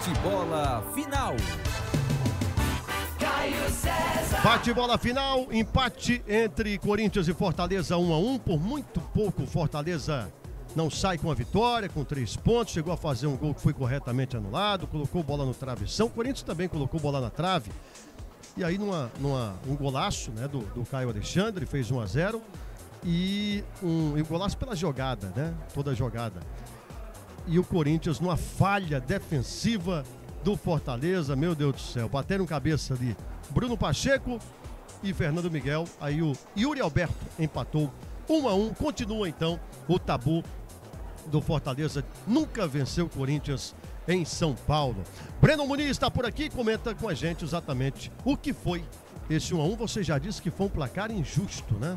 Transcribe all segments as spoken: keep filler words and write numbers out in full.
Bate-bola final. Caio César. Bate-bola final, empate entre Corinthians e Fortaleza um a um. Por muito pouco, Fortaleza não sai com a vitória, com três pontos. Chegou a fazer um gol que foi corretamente anulado, colocou bola no travessão. O Corinthians também colocou bola na trave. E aí, numa, numa, um golaço, né, do, do Caio Alexandre, fez um a zero. E um, e um golaço pela jogada, né? Toda a jogada. E o Corinthians numa falha defensiva do Fortaleza, meu Deus do céu, bateram cabeça ali Bruno Pacheco e Fernando Miguel. Aí o Yuri Alberto empatou um a um. Continua então o tabu do Fortaleza, nunca venceu o Corinthians em São Paulo. Breno Muniz está por aqui, comenta com a gente exatamente o que foi esse um a um. Você já disse que foi um placar injusto, né?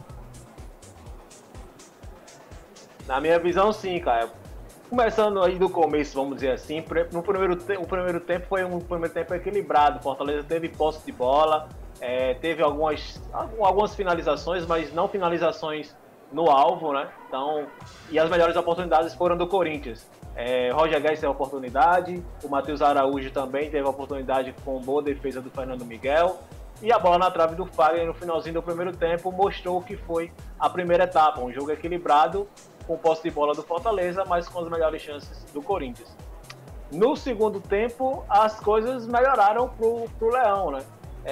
Na minha visão, sim, cara. Começando aí do começo, vamos dizer assim, no primeiro, te- o primeiro tempo foi um primeiro tempo equilibrado. Fortaleza teve posse de bola, é, teve algumas, algumas finalizações, mas não finalizações no alvo, né? Então, e as melhores oportunidades foram do Corinthians. É, Roger Guedes teve a oportunidade, o Matheus Araújo também teve a oportunidade com boa defesa do Fernando Miguel. E a bola na trave do Fagner no finalzinho do primeiro tempo mostrou o que foi a primeira etapa, um jogo equilibrado, com posse de bola do Fortaleza, mas com as melhores chances do Corinthians. No segundo tempo, as coisas melhoraram pro, pro Leão, né?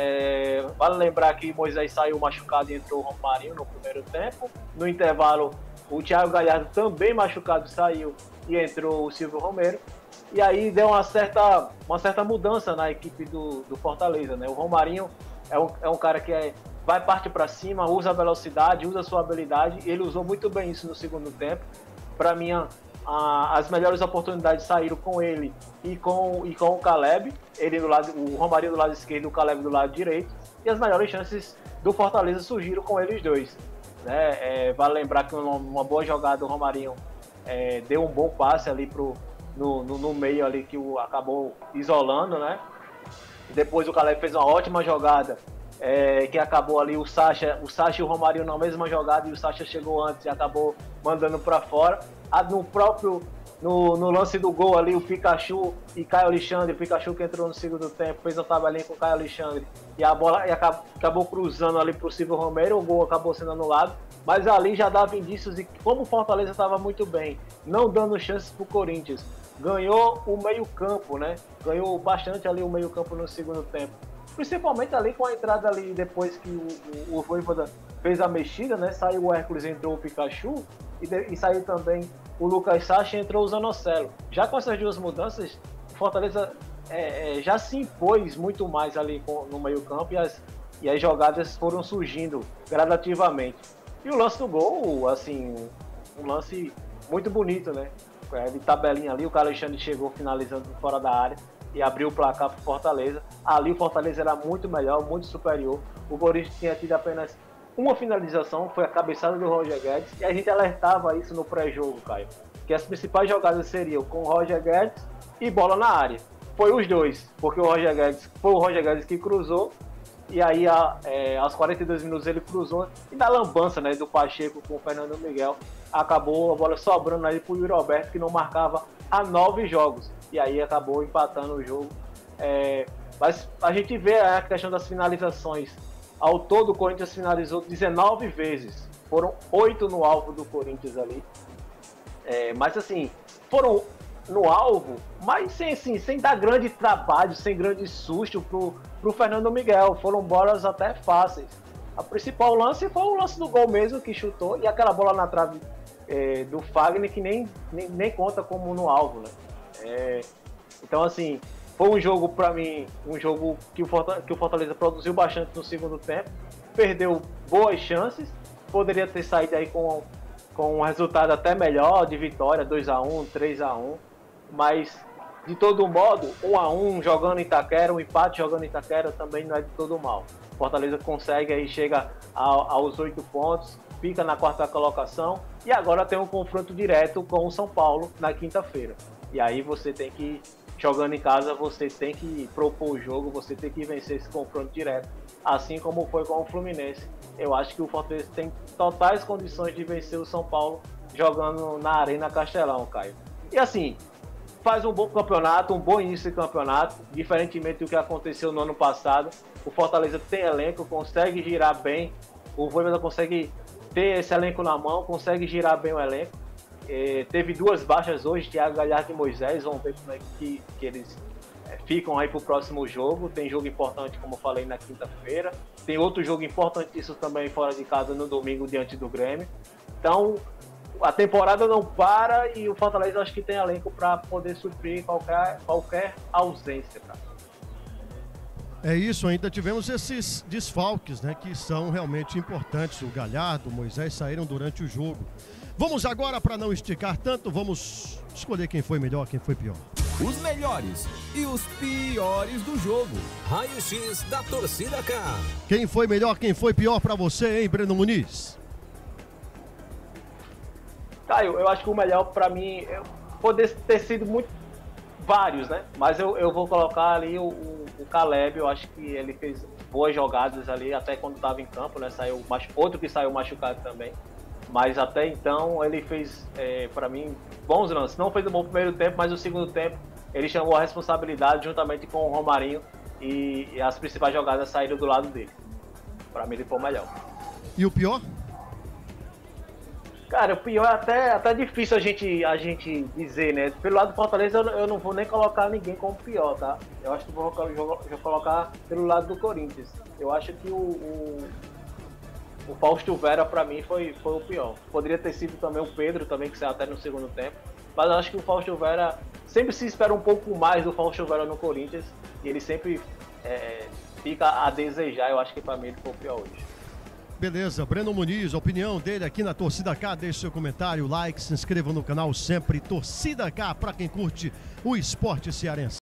É, vale lembrar que Moisés saiu machucado e entrou o Romarinho no primeiro tempo. No intervalo, o Thiago Galhardo também machucado saiu e entrou o Silvio Romero. E aí deu uma certa, uma certa mudança na equipe do, do Fortaleza, né? O Romarinho é um, é um cara que é, vai parte para cima, usa a velocidade, usa a sua habilidade. Ele usou muito bem isso no segundo tempo. Para mim, a, a, as melhores oportunidades saíram com ele e com, e com o Caleb. Ele do lado, o Romarinho do lado esquerdo e o Caleb do lado direito. E as melhores chances do Fortaleza surgiram com eles dois. Né? É, vale lembrar que uma, uma boa jogada do Romarinho é, deu um bom passe ali pro, no, no, no meio ali que o acabou isolando, né? Depois o Caleb fez uma ótima jogada, é, que acabou ali o Sacha, o Sacha e o Romarinho na mesma jogada, e o Sacha chegou antes e acabou mandando para fora. Ah, no próprio no, no lance do gol ali, o Pikachu e Caio Alexandre, o Pikachu que entrou no segundo tempo, fez a tabelinha com o Caio Alexandre e a bola e acabou, acabou cruzando ali pro Silvio Romero, o gol acabou sendo anulado, mas ali já dava indícios de que como o Fortaleza estava muito bem, não dando chances pro Corinthians. Ganhou o meio-campo, né? Ganhou bastante ali o meio-campo no segundo tempo. Principalmente ali com a entrada ali depois que o, o, o Voivoda fez a mexida, né? Saiu o Hércules, entrou o Pikachu e, de, e saiu também o Lucas Sacha e entrou o Zanocelo. Já com essas duas mudanças, o Fortaleza é, é, já se impôs muito mais ali com, no meio-campo e as, e as jogadas foram surgindo gradativamente. E o lance do gol, assim, um lance muito bonito, né? De tabelinha ali, o Caio Alexandre chegou finalizando fora da área e abriu o placar para o Fortaleza. Ali o Fortaleza era muito melhor, muito superior. O Corinthians tinha tido apenas uma finalização, foi a cabeçada do Roger Guedes, e a gente alertava isso no pré-jogo, Caio, que as principais jogadas seriam com o Roger Guedes e bola na área. Foi os dois, porque o Roger Guedes, foi o Roger Guedes que cruzou, e aí a, é, aos quarenta e dois minutos ele cruzou, e da lambança, né, do Pacheco com o Fernando Miguel, acabou a bola sobrando aí pro Yuri Alberto, que não marcava há nove jogos, e aí acabou empatando o jogo. É, mas a gente vê a questão das finalizações. Ao todo o Corinthians finalizou dezenove vezes, foram oito no alvo do Corinthians ali, é, mas assim, foram no alvo, mas sem, assim, sem dar grande trabalho, sem grande susto pro, pro Fernando Miguel, foram bolas até fáceis. A principal lance foi o lance do gol mesmo, que chutou, e aquela bola na trave é, do Fagner, que nem, nem, nem conta como no alvo, né? É, então, assim, foi um jogo, pra mim, um jogo que o, Fortaleza, que o Fortaleza produziu bastante no segundo tempo, perdeu boas chances, poderia ter saído aí com, com um resultado até melhor, de vitória, dois a um, três a um, mas, de todo modo, um a um jogando em Itaquera, um empate jogando em Itaquera também não é de todo mal. Fortaleza consegue aí, chega aos oito pontos, fica na quarta colocação e agora tem um confronto direto com o São Paulo na quinta-feira. E aí você tem que, jogando em casa, você tem que propor o jogo, você tem que vencer esse confronto direto, assim como foi com o Fluminense. Eu acho que o Fortaleza tem totais condições de vencer o São Paulo jogando na Arena Castelão, Caio. E assim, faz um bom campeonato, um bom início de campeonato, diferentemente do que aconteceu no ano passado. O Fortaleza tem elenco, consegue girar bem, o Vojvoda consegue ter esse elenco na mão, consegue girar bem o elenco. É, teve duas baixas hoje, Thiago Galhardo e Moisés, vamos ver como é que, que eles é, ficam aí pro próximo jogo. Tem jogo importante, como eu falei, na quinta-feira. Tem outro jogo importantíssimo também fora de casa no domingo, diante do Grêmio. Então, a temporada não para e o Fortaleza acho que tem elenco para poder suprir qualquer, qualquer ausência, cara. É isso, ainda tivemos esses desfalques, né, que são realmente importantes. O Galhardo, o Moisés saíram durante o jogo. Vamos agora, para não esticar tanto, vamos escolher quem foi melhor, quem foi pior. Os melhores e os piores do jogo. Raio-X da Torcida K. Quem foi melhor, quem foi pior para você, hein, Breno Muniz? Caio, eu acho que o melhor para mim poderia ter sido muito vários, né? Mas eu, eu vou colocar ali o, o, o Caleb. Eu acho que ele fez boas jogadas ali, até quando estava em campo, né? Saiu outro que saiu machucado também. Mas até então ele fez, é, para mim, bons lances. Não fez um bom primeiro tempo, mas o segundo tempo ele chamou a responsabilidade juntamente com o Romarinho e, e as principais jogadas saíram do lado dele. Para mim ele foi o melhor. E o pior? Cara, o pior é até, até difícil a gente, a gente dizer, né? Pelo lado do Fortaleza, eu, eu não vou nem colocar ninguém como pior, tá? Eu acho que vou, vou, vou colocar pelo lado do Corinthians. Eu acho que o, o, o Fausto Vera, pra mim, foi, foi o pior. Poderia ter sido também o Pedro, também, que saiu até no segundo tempo. Mas eu acho que o Fausto Vera... Sempre se espera um pouco mais do Fausto Vera no Corinthians. E ele sempre é, fica a desejar. Eu acho que pra mim ele foi o pior hoje. Beleza, Breno Muniz, a opinião dele aqui na Torcida K, deixe seu comentário, like, se inscreva no canal sempre, Torcida K, para quem curte o esporte cearense.